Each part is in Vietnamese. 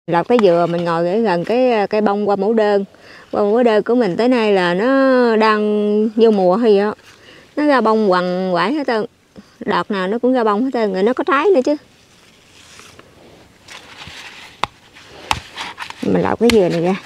Lọc cái dừa mình ngồi gần cái cây bông qua mẫu đơn. Qua mẫu đơn của mình tới nay là nó đang vô mùa hay gì đó. Nó ra bông quằn quải hết trơn. Đợt nào nó cũng ra bông hết trơn, rồi nó có trái nữa chứ. Mình lọc cái dừa này ra.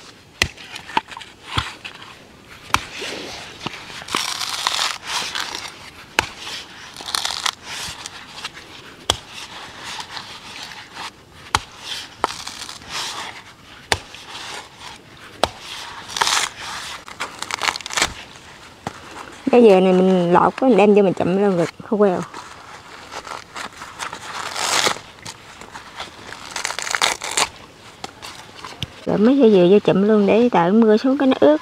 Cái dừa này mình lọc mình đem vô mình chậm lên rồi khô queo. Rồi mấy cái dừa vô chậm luôn để tại mưa xuống cái nó ướt.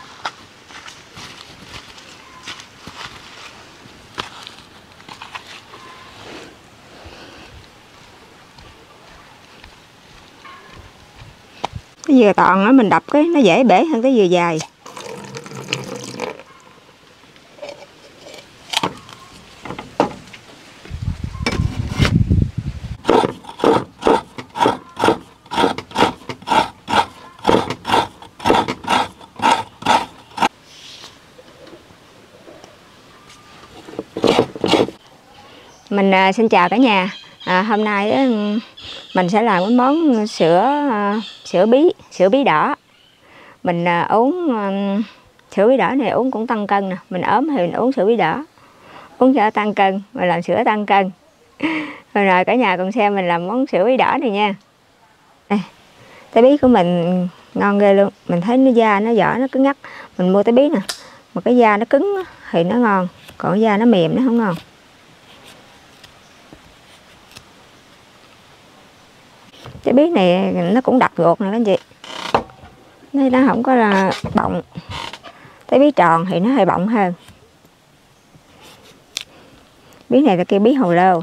Cái dừa toàn á mình đập cái nó dễ bể hơn cái dừa dài. Mình xin chào cả nhà. Hôm nay mình sẽ làm cái món sữa bí đỏ. Mình uống sữa bí đỏ này uống cũng tăng cân nè. Mình ốm thì mình uống sữa bí đỏ, uống cho tăng cân, mà làm sữa tăng cân. Rồi cả nhà cùng xem mình làm món sữa bí đỏ này nha. Trái bí của mình ngon ghê luôn. Mình thấy nó da nó vỏ nó cứng ngắc. Mình mua trái bí nè, mà cái da nó cứng thì nó ngon, còn da nó mềm nó không ngon. Trái bí này nó cũng đặc ruột nè các anh chị. Nó không có là bọng. Trái bí tròn thì nó hơi bọng hơn. Bí này là kêu bí hồ lô.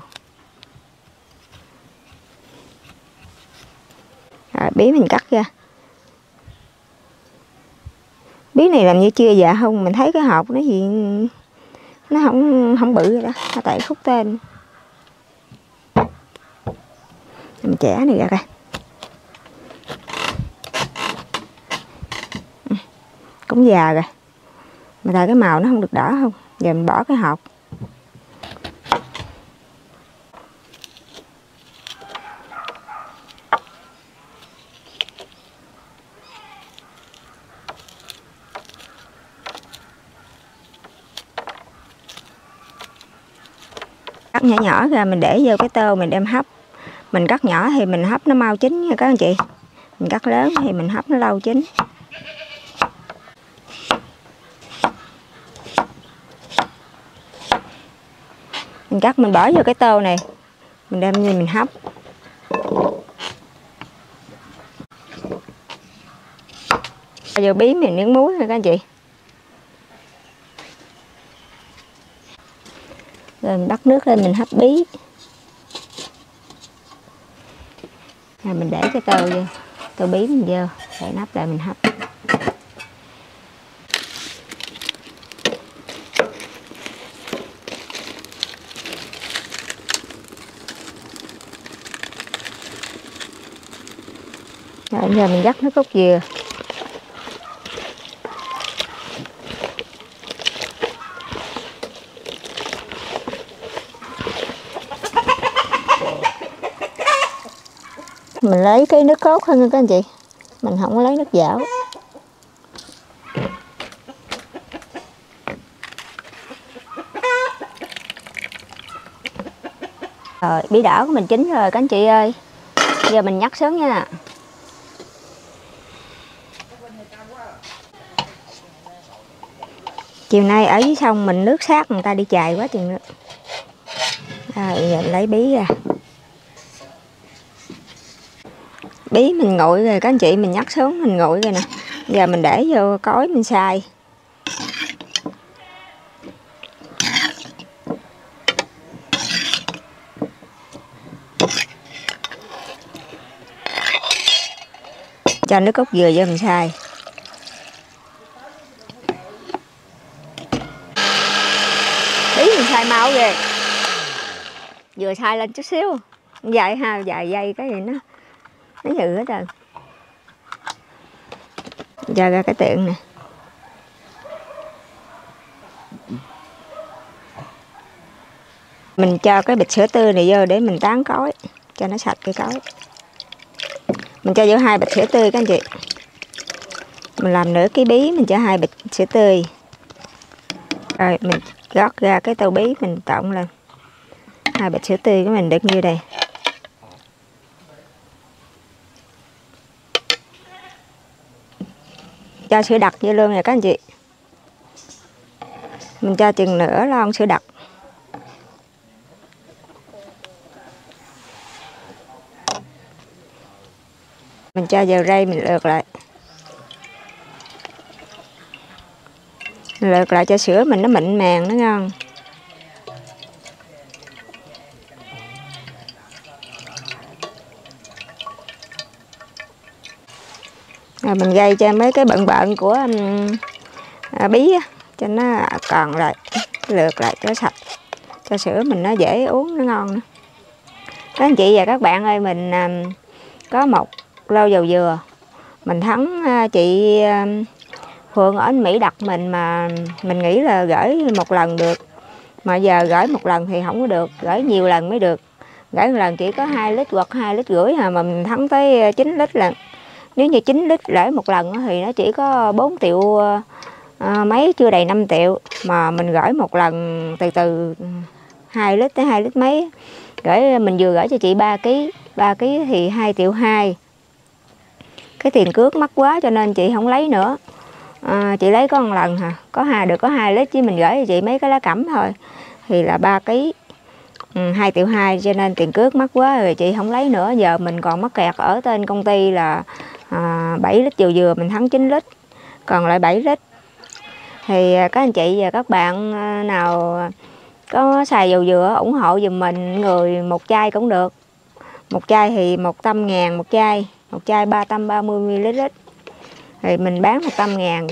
Rồi bí mình cắt ra. Bí này làm như chưa dạ không, mình thấy cái hộp nó gì nó không bự rồi đó, nó tại khúc tên. Mình chẻ này ra coi. Cũng già rồi. Mà tại cái màu nó không được đỏ không. Giờ mình bỏ cái hộp. Cắt nhỏ nhỏ ra mình để vô cái tô mình đem hấp. Mình cắt nhỏ thì mình hấp nó mau chín nha các anh chị. Mình cắt lớn thì mình hấp nó lâu chín. Mình cắt mình bỏ vô cái tô này. Mình đem như mình hấp. Vô bí mình nướng muối thôi các anh chị. Rồi mình bắt nước lên mình hấp bí. Rồi mình để cái tô vô. Tô bí mình vô. Để nắp lại mình hấp. Rồi giờ mình dắt nước cốt dừa. Mình lấy cái nước cốt hơn nha các anh chị. Mình không có lấy nước dảo. Rồi bí đỏ của mình chín rồi các anh chị ơi. Giờ mình nhắc sớm nha. Chiều nay ở dưới sông mình nước sát người ta đi chài quá chừng nữa. Rồi giờ lấy bí ra. Bí mình nguội rồi các anh chị, mình nhắc xuống mình nguội rồi nè. Giờ mình để vô cối mình xay. Cho nước cốt dừa vô mình xay. Bí mình xay mau ghê. Vừa xay lên chút xíu. Dài ha, dài dây cái gì nó nhừ hết rồi. cho ra cái tiện nè. Mình cho cái bịch sữa tươi này vô để mình tán cối cho nó sạch cái cối. Mình cho vô 2 bịch sữa tươi các anh chị. Mình làm nửa ký bí mình cho 2 bịch sữa tươi. Rồi mình rót ra cái tô bí mình trộn lên. 2 bịch sữa tươi của mình đựng như đây. Cho sữa đặc vô luôn nè các anh chị. Mình cho chừng nửa lon sữa đặc. Mình cho vào rây mình lượt lại. Lượt lại cho sữa mình nó mịn màng nó ngon. Rồi mình gây cho mấy cái bận bận của bí á, cho nó còn lại, lượt lại cho sạch, cho sữa mình nó dễ uống nó ngon nữa. Các anh chị và các bạn ơi, mình có một lô dầu dừa. Mình thắng chị Phượng ở Mỹ đặt mình mà mình nghĩ là gửi một lần được. Mà giờ gửi một lần thì không có được, gửi nhiều lần mới được. Gửi một lần chỉ có 2 lít hoặc 2,5 lít mà mình thắng tới 9 lít lần. Nếu như 9 lít gửi một lần thì nó chỉ có 4 triệu mấy, chưa đầy 5 triệu. Mà mình gửi một lần từ từ 2 lít tới 2 lít mấy. Mình vừa gửi cho chị 3 kg. 3 kg thì 2,2 triệu. Cái tiền cước mắc quá cho nên chị không lấy nữa. Chị lấy có một lần hả, được có 2 lít chứ mình gửi cho chị mấy cái lá cẩm thôi thì là 3 kg 2,2 triệu, cho nên tiền cước mắc quá rồi chị không lấy nữa. Giờ mình còn mắc kẹt ở tên công ty là 7 lít dầu dừa, mình thắng 9 lít còn lại 7 lít. Thì các anh chị và các bạn nào có xài dầu dừa ủng hộ giùm mình người một chai cũng được. Một chai thì 100.000 một chai, một chai 330ml thì mình bán 100.000.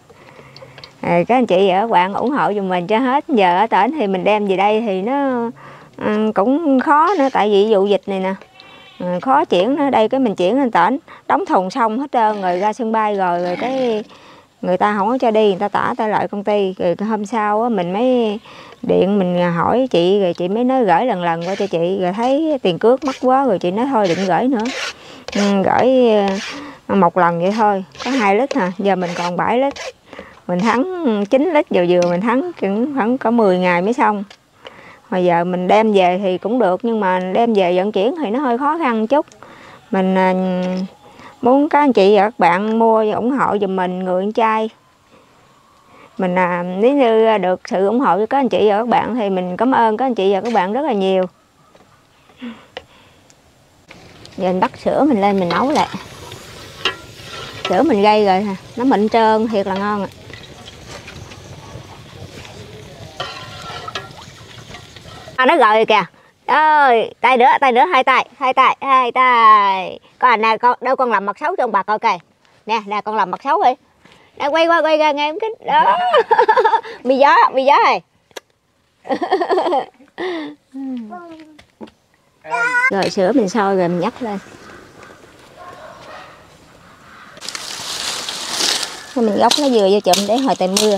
Các anh chị và các bạn ủng hộ giùm mình cho hết. Giờ ở tỉnh thì mình đem về đây thì nó cũng khó nữa, tại vì vụ dịch này nè, khó chuyển nó đây. Cái mình chuyển lên tỉnh đóng thùng xong hết trơn rồi ra sân bay rồi cái người ta không có cho đi, người ta tả tay lại công ty. Rồi hôm sau á, mình mới điện mình hỏi chị, rồi chị mới nói gửi lần qua cho chị, rồi thấy tiền cước mắc quá rồi chị nói thôi đừng gửi nữa. Gửi một lần vậy thôi, có 2 lít hả, giờ mình còn 7 lít. Mình thắng 9 lít dầu dừa, mình thắng khoảng có 10 ngày mới xong. Hồi giờ mình đem về thì cũng được, nhưng mà đem về vận chuyển thì nó hơi khó khăn chút. Mình muốn các anh chị và các bạn mua ủng hộ giùm mình người con trai. Mình nếu như được sự ủng hộ của các anh chị và các bạn thì mình cảm ơn các anh chị và các bạn rất là nhiều. Giờ mình bắt sữa mình lên mình nấu lại. Sữa mình gây rồi nó mịn trơn thiệt là ngon ạ. Nó rồi kìa. Ơi, tay nữa, hai tay. Con anh nè, đâu con làm mặt xấu cho ông bà coi kìa. Nè, con làm mặt xấu đi. Nè, quay ra nghe em kính. Đó. Bị gió rồi. Rồi sữa mình sôi rồi mình nhắc lên. Mình gốc nó vừa vô chụm để hồi trời mưa.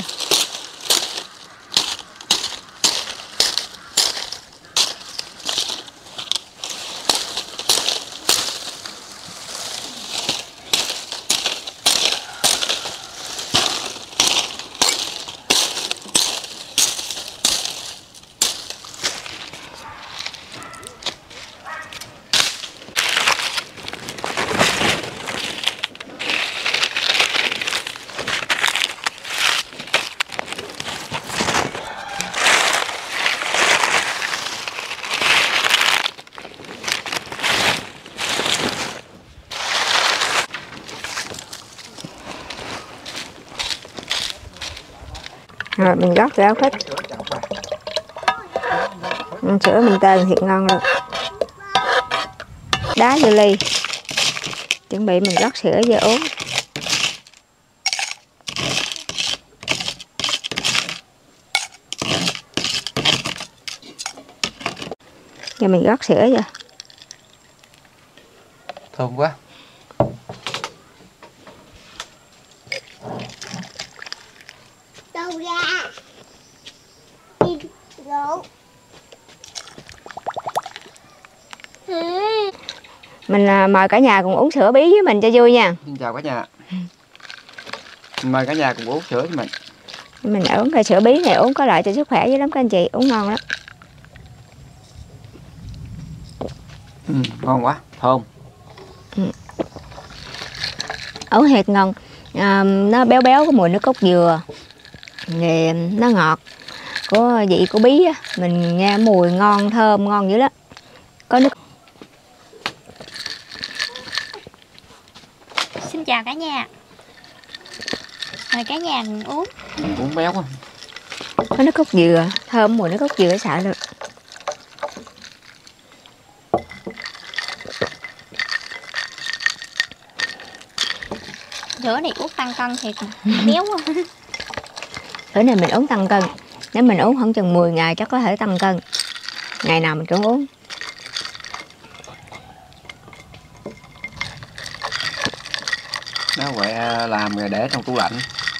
Rồi mình rót rau hết. Sữa mình tơn thiệt ngon luôn. Đá vô ly. Chuẩn bị mình rót sữa vô uống. Giờ mình rót sữa vô. Thơm quá. Mình mời cả nhà cùng uống sữa bí với mình cho vui nha. Xin chào cả nhà. Mình mời cả nhà cùng uống sữa với mình. Mình uống cái sữa bí này uống có lợi cho sức khỏe dữ lắm các anh chị, uống ngon lắm. Ngon quá, thơm. Uống thiệt ngon. Nó béo béo, có mùi nước cốt dừa, thì nó ngọt, có vị của bí á. Mình nghe mùi ngon, thơm, ngon dữ lắm. Có nước. Xin chào cả nhà. Mời cả nhà mình uống. Uống béo quá. Có nước cốt dừa, thơm mùi nước cốt dừa sợ luôn. Sữa này uống tăng cân thiệt béo quá. Sữa này mình uống tăng cân. Nếu mình uống khoảng chừng 10 ngày chắc có thể tăng cân. Ngày nào mình cũng uống. Nó vậy làm rồi để trong tủ lạnh.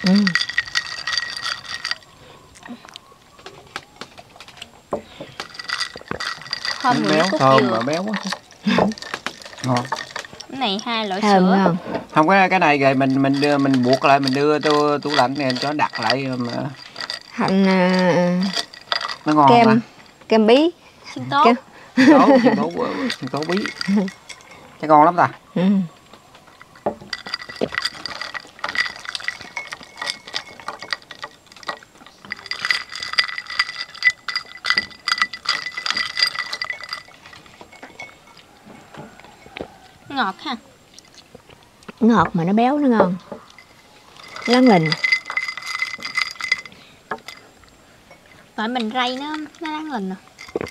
Thơm mùi Béo, cốt thơm dừa. mà béo quá. Ngon. Cái này hai loại Thơm sữa. ngon. Không, cái này rồi mình buộc lại, mình đưa tủ lạnh này cho nó đặt lại mà. Hành Nó ngon kem, mà. kem bí. Sinh tố. Kem. Sinh tố bí. Chắc ngon lắm ta. Ngọt ha. Ngọt mà nó béo, nó ngon. Láng lình. Tại mình rây nó đáng lình à.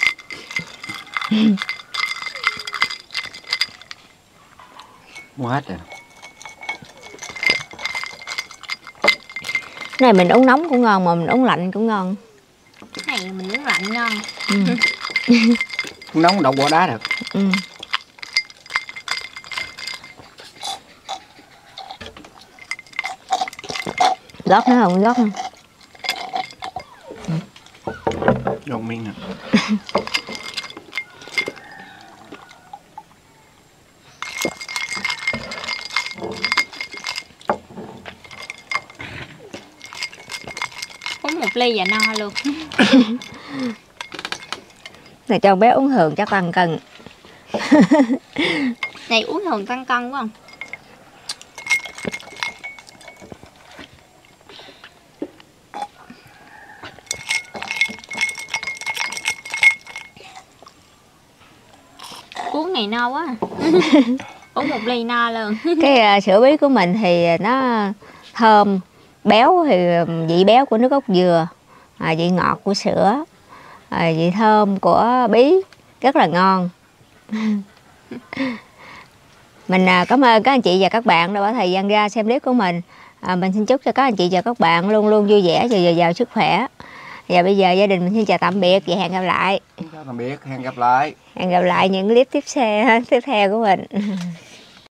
Mua hết rồi. Cái này mình uống nóng cũng ngon, mà mình uống lạnh cũng ngon. Cái này mình uống lạnh ngon. Nóng đậu bỏ đá được. Gót nữa không? Gót không? Giòn miếng nè. Uống một ly và no luôn. Này cho bé uống thường chắc tăng cân. Này uống thường tăng cân quá không? Uống này no quá. Uống một ly no luôn. Cái sữa bí của mình thì nó thơm, béo thì vị béo của nước cốt dừa, vị ngọt của sữa, vị thơm của bí, rất là ngon. Mình cảm ơn các anh chị và các bạn đã bỏ thời gian ra xem clip của mình. Mình xin chúc cho các anh chị và các bạn luôn luôn vui vẻ và dồi dào sức khỏe. Và bây giờ gia đình mình xin chào tạm biệt và hẹn gặp lại. Chào tạm biệt, hẹn gặp lại. Hẹn gặp lại những clip tiếp theo của mình.